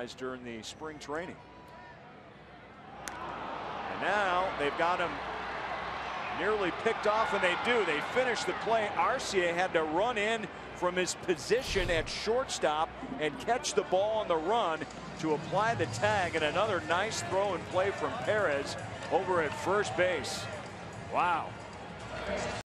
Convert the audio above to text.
utilized during the spring training. And now they've got him nearly picked off, and they do. They finish the play. Arcia had to run in from his position at shortstop and catch the ball on the run to apply the tag, and another nice throw and play from Torres over at first base. Wow.